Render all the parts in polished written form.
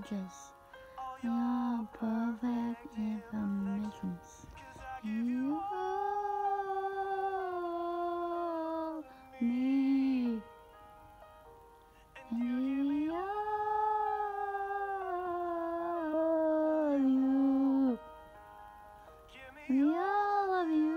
edges. Your perfect informations. You hold me and give me all of you. Give me all of you.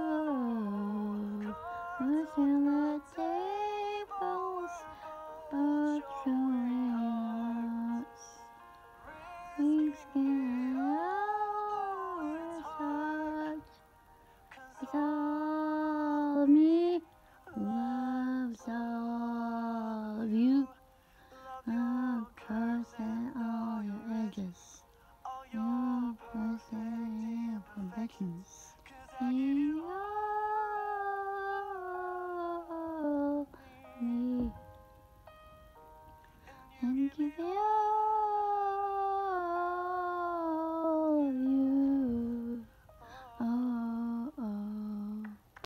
What's in the tables of showing us? Things can always hurt. It's all of me, loves all of you. Of course, and all your edges, your perfect imperfections. You all me, and give it all.